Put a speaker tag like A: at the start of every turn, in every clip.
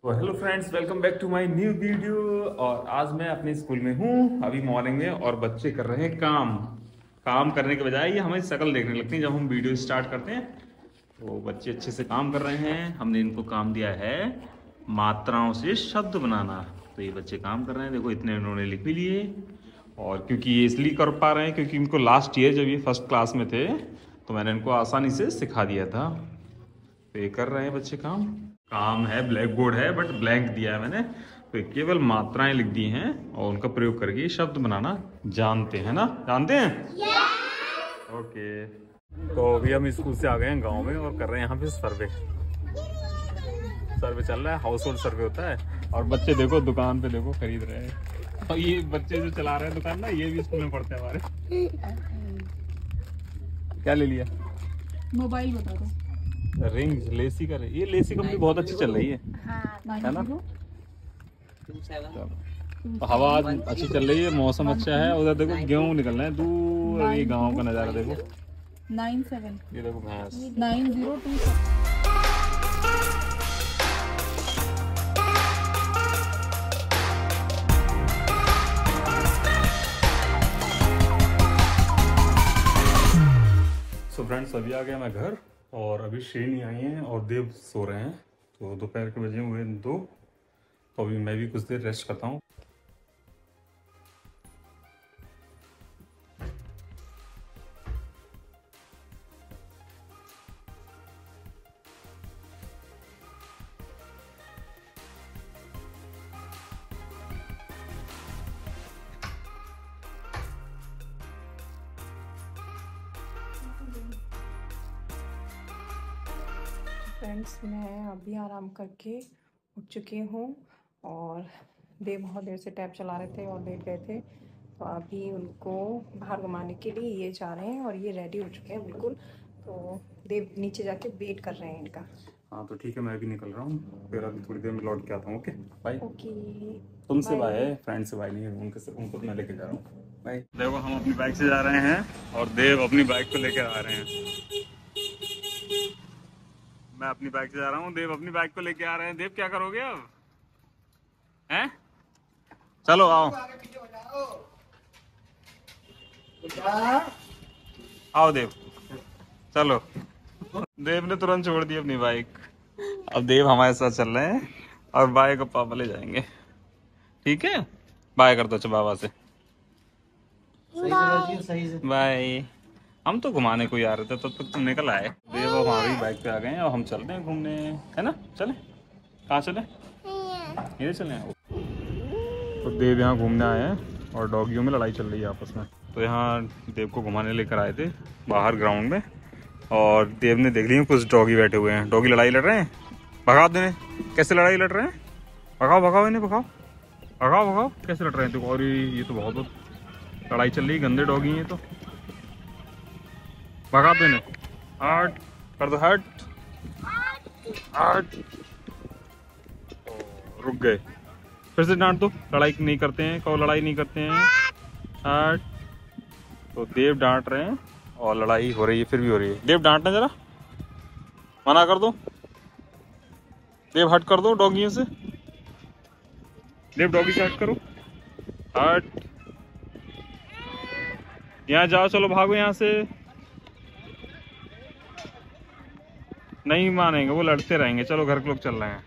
A: तो hello friends, welcome back to my new video. और आज मैं अपने स्कूल में हूँ अभी मॉर्निंग में, और बच्चे कर रहे हैं काम करने के बजाय ये हमें शक्ल देखने लगती है जब हम वीडियो स्टार्ट करते हैं। तो बच्चे अच्छे से काम कर रहे हैं। हमने इनको काम दिया है मात्राओं से शब्द बनाना। तो ये बच्चे काम कर रहे हैं, देखो इतने इन्होंने लिख भी लिए। और क्योंकि ये इसलिए कर पा रहे हैं क्योंकि इनको लास्ट ईयर जब ये फर्स्ट क्लास में थे तो मैंने इनको आसानी से सिखा दिया था। तो ये कर रहे हैं बच्चे काम है, ब्लैक बोर्ड है बट ब्लैंक दिया है मैंने। तो ये केवल मात्राएं लिख दी हैं और उनका प्रयोग करके शब्द बनाना जानते हैं ना, जानते हैं? ओके। तो अभी हम स्कूल से आ गए हैं गांव में और कर रहे हैं यहाँ पे सर्वे चल रहा है, हाउस होल्ड सर्वे होता है। और बच्चे देखो दुकान पे देखो खरीद रहे हैं। और ये बच्चे जो चला रहे हैं दुकान ना, ये भी स्कूल में पढ़ते हैं हमारे। क्या ले लिया?
B: मोबाइल बता दो।
A: रिंग लेसी का, ये लेसी कंपनी बहुत अच्छी चल रही है, है ना? तो हवा आज अच्छी चल रही है, मौसम अच्छा है। उधर देखो गेहूं निकल रहे हैं दूर, ये गांव का नजारा देखो।
B: 97
A: ये देखो भैंस।
B: 9027।
A: सो फ्रेंड्स, अभी आ गया मैं घर और अभी श्रेणी आई हैं और देव सो रहे हैं। तो दोपहर के बजे हुए 2। तो अभी मैं भी कुछ देर रेस्ट करता हूँ।
B: फ्रेंड्स, मैं अभी आराम करके उठ चुकी हूँ और देव बहुत देर से टैब चला रहे थे और लेट गए थे। तो अभी उनको बाहर घुमाने के लिए ये जा रहे हैं और ये रेडी हो चुके हैं बिल्कुल। तो देव नीचे जाके वेट कर रहे हैं इनका।
A: हाँ तो ठीक है, मैं भी निकल रहा हूँ, फिर अभी थोड़ी देर में लौट के आता हूँ। Okay bye.
B: ओके,
A: तुमसे बाय है, फ्रेंड से बाय नहीं है। उनको मैं लेके जा रहा हूँ। बाय। देखो हम अपनी बाइक से जा रहे हैं और देव अपनी बाइक को लेकर आ रहे हैं। मैं अपनी बाइक से जा रहा हूँ, देव अपनी बाइक को लेके आ रहे हैं। देव क्या करोगे अब? हैं? चलो आओ आओ देव, चलो। देव ने तुरंत छोड़ दी अपनी बाइक। अब देव हमारे साथ चल रहे हैं और बाइक को पापा ले जाएंगे। ठीक है, बाय कर दो अच्छा बाबा से। बाय। हम तो घुमाने को ही आ रहे थे, तब तक तुम निकल आए। देव अब हमारी बाइक पे आ गए हैं और हम चल रहे हैं घूमने, है ना? चले, कहाँ चले? ये चले। तो देव यहाँ घूमने आए हैं और डॉगियों में लड़ाई चल रही है आपस में। तो यहाँ देव को घुमाने लेकर आए थे बाहर ग्राउंड में, और देव ने देख लिया कुछ डॉगी बैठे हुए हैं, डॉगी लड़ाई लड़ रहे हैं। भगाओ देने, कैसे लड़ाई लड़ रहे हैं? भगाओ भगाओ इन्हें, भगाओ भगाओ भगाओ, कैसे लड़ रहे हैं देखो। और ये तो बहुत लड़ाई चल रही है, गंदे डॉगी हैं। तो भगा दो इन्हें, हट कर दो, हट हट। रुक गए, फिर से डांट दो। लड़ाई नहीं करते हैं, कहो लड़ाई नहीं करते हैं, हट। तो देव डांट रहे हैं और लड़ाई हो रही है, फिर भी हो रही है। देव डांटना जरा, मना कर दो। देव हट कर दो डॉगियों से। देव डॉगी से हट करो, हट। यहाँ जाओ, चलो भागो यहाँ से। नहीं मानेंगे, वो लड़ते रहेंगे। चलो घर के लोग चल रहे हैं।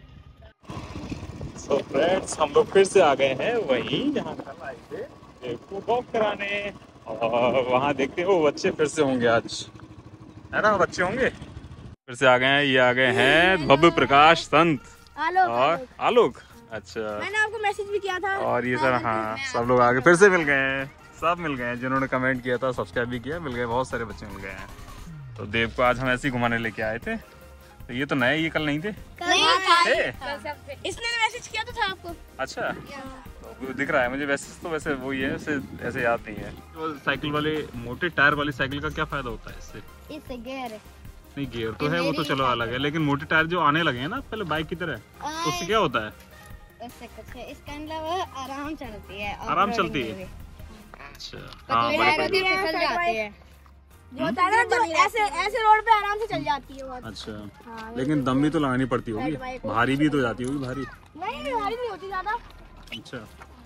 A: सो फ्रेंड्स, हम लोग फिर से आ गए हैं वहीं जहाँ कल आए थे देव को वॉक कराने। और वहाँ देखते हैं वो बच्चे फिर से होंगे आज, है ना? बच्चे होंगे फिर से आ गए हैं। ये आ गए हैं भव्य प्रकाश संत और आलोक। अच्छा,
C: मैंने आपको मैसेज भी किया था।
A: और ये सर, हाँ सब लोग आगे फिर से मिल गए हैं। सब मिल गए हैं, जिन्होंने कमेंट किया था, सब्सक्राइब भी किया, मिल गए। बहुत सारे बच्चे मिल गए हैं। तो देव को आज हम ऐसे ही घुमाने लेके आए थे। तो ये तो नए, ये कल नहीं थे,
C: इसने मैसेज किया था आपको।
A: अच्छा तो दिख रहा है मुझे। वैसे वही है, ऐसे याद नहीं है। तो साइकिल वाले मोटे टायर वाली साइकिल का क्या फायदा होता है इससे?
C: इससे गियर
A: नहीं, गियर तो है, वो तो चलो अलग है, लेकिन मोटे टायर जो आने लगे हैं ना पहले बाइक की तरह, तो उससे क्या होता है?
C: उससे कुछ है, इसका मतलब आराम चलती है,
A: आराम चलती है। अच्छा हाँ,
C: फिसल जाती है। जो होता है ना, जो ऐसे रोड पे आराम से चल जाती है बहुत।
A: अच्छा।
C: हाँ,
A: लेकिन दम भी तो लगानी पड़ती होगी, भारी भी तो जाती होगी भारी।
C: नहीं भारी नहीं होती ज्यादा।
A: अच्छा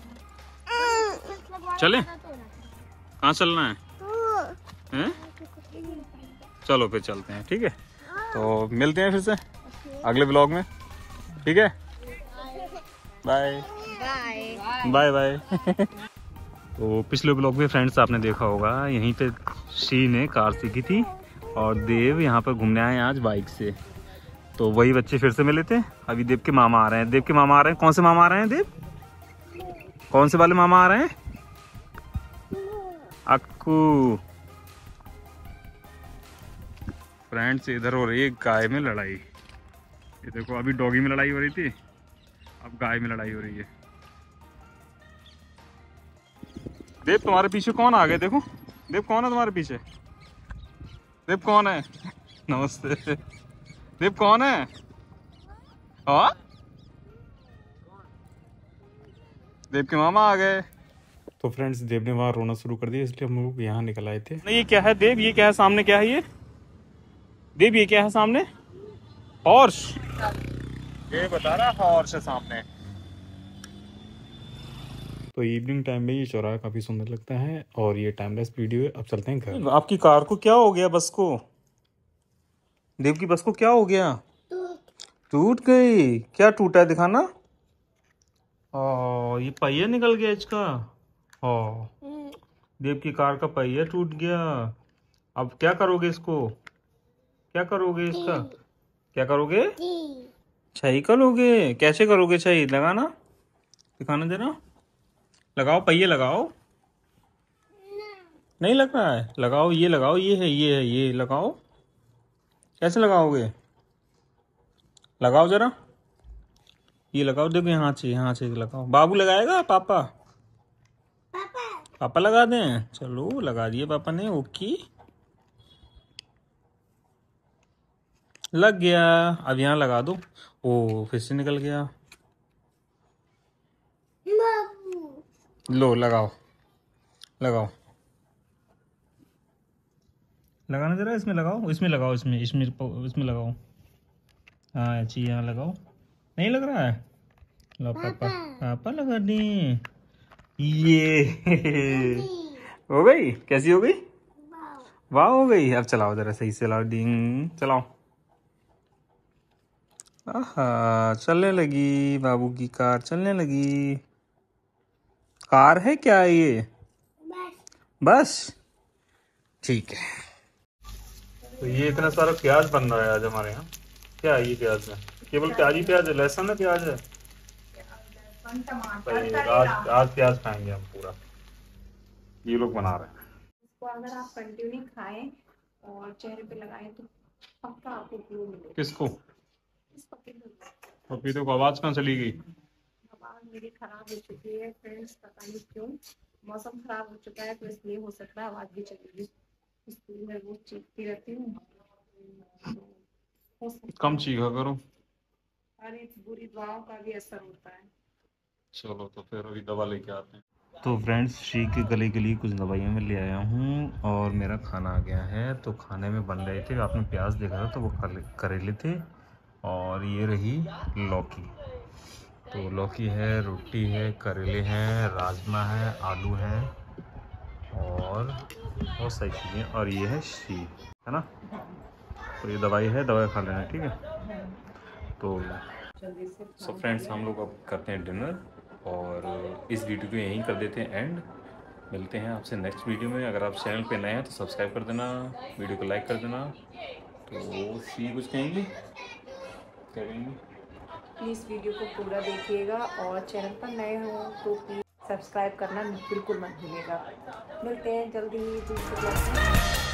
A: चले, कहाँ चलना है? हैं? चलो फिर चलते हैं, ठीक है। तो मिलते हैं फिर से अगले ब्लॉग में, ठीक है। Bye bye bye. तो पिछले ब्लॉग में फ्रेंड्स आपने देखा होगा, यहीं पे शी ने कार सीखी थी और देव यहाँ पर घूमने आए आज बाइक से। तो वही बच्चे फिर से मिले थे। अभी देव के मामा आ रहे हैं। देव के मामा आ रहे हैं। कौन से मामा आ रहे हैं देव? कौन से वाले मामा आ रहे हैं? अक्कू। फ्रेंड्स इधर हो रही है गाय में लड़ाई। ये देखो, अभी डॉगी में लड़ाई हो रही थी, अब गाय में लड़ाई हो रही है। देव तुम्हारे पीछे कौन आ गए? देखो देव, कौन है तुम्हारे पीछे? देव कौन है? नमस्ते। देव कौन है? हाँ, देव के मामा आ गए। तो फ्रेंड्स देव ने वहां रोना शुरू कर दिया, इसलिए हम लोग यहाँ निकल आए थे। नहीं, ये क्या है देव? ये क्या है सामने? क्या है ये देव? ये क्या है सामने? हॉर्स। ये बता रहा हॉर्स है सामने। तो इवनिंग टाइम में ये चौराहा काफी सुंदर लगता है और ये टाइमलेस वीडियो है। अब चलते हैं घर। आपकी कार को क्या हो गया? बस को, देव की बस को क्या हो गया? टूट गई? क्या टूटा है दिखाना। ये पहिया निकल गया इसका। देव की कार का पहिया टूट गया। अब क्या करोगे इसको? क्या करोगे इसका? क्या करोगे? सही करोगे? कैसे करोगे सही? लगाना, दिखाना जरा। लगाओ, पहिए लगाओ। नहीं लग रहा है? लगाओ, ये लगाओ, ये है, ये है, ये लगाओ। कैसे लगाओगे? लगाओ जरा, ये लगाओ। देखो यहाँ से लगाओ। बाबू लगाएगा? पापा? पापा लगा दें? चलो लगा दिए पापा ने। ओके, लग गया। अब यहाँ लगा दो। ओ, फिर से निकल गया। लो लगाओ, लगाओ, लगाना जरा। इसमें लगाओ, इसमें लगाओ, इसमें लगाओ। हाँ अच्छी, यहाँ लगाओ। नहीं लग रहा है? लो पापा, पापा लगा दी। ये हो गई? कैसी हो गई? वाह हो गई। अब चलाओ जरा, सही से चलाओ। डिंग, चलाओ। आहा, चलने लगी। बाबू की कार चलने लगी। कार है क्या ये? बस ठीक है। तो ये इतना सारा प्याज बन रहा है आज हमारे यहाँ। क्या है ये? प्याज है, केवल प्याज ही प्याज है? लहसुन है, प्याज है? आज प्याज खाएंगे हम पूरा। ये लोग बना रहे हैं।
B: इसको अगर आप कंटिन्यू खाएं और चेहरे पे लगाएं तो पक्का आपको ग्लो मिलेगा।
A: किसको?
B: इस पपीते को।
A: पपीते को आवाज कहाँ चली गई?
B: आवाज मेरी खराब हो चुकी है फ्रेंड्स, पता नहीं क्यों। मौसम खराब हो चुका है तो इसलिए हो सकता है आवाज भी चलेगी। स्कूल में वो चीखती रहती हूँ,
A: कम चीखा करो।
B: अरे बुरी दुआओं का भी असर होता है।
A: चलो तो फिर अभी दवा लेके आते हैं। तो फ्रेंड्स शी के गले के लिए कुछ दवाइयाँ मैं ले आया हूँ और मेरा खाना आ गया है। तो खाने में बन रहे थे, आपने प्याज देखा था तो वो करेले थे और ये रही लौकी। तो लौकी है, रोटी है, करेले हैं, राजमा है, आलू है और बहुत सारी चीज़ें। और ये है शी, है ना। तो ये दवाई है, दवाई खा लेना, ठीक है। तो फ्रेंड्स हम लोग अब करते हैं डिनर और इस वीडियो को यहीं कर देते हैं एंड। मिलते हैं आपसे नेक्स्ट वीडियो में। अगर आप चैनल पे नए हैं तो सब्सक्राइब कर देना, वीडियो को लाइक कर देना। तो शी कुछ कहेंगी? क्या कहेंगी?
B: प्लीज़ वीडियो को पूरा देखिएगा और चैनल पर नए हो तो प्लीज़ सब्सक्राइब करना बिल्कुल मत भूलिएगा। मिलते हैं जल्दी दूसरे ब्लॉग में।